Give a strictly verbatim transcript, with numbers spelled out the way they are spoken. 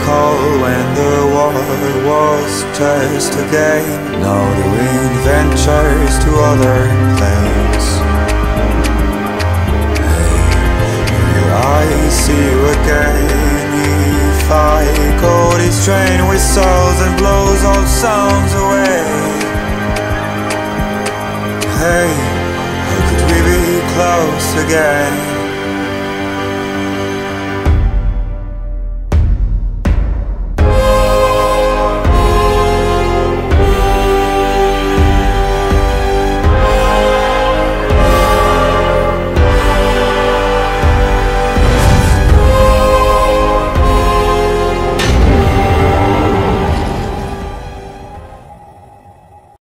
recall when the world was just a game. Now doing ventures to other things. Hey, will I see you again if I go this train whistles and blows all sounds away? Hey, how could we be close again?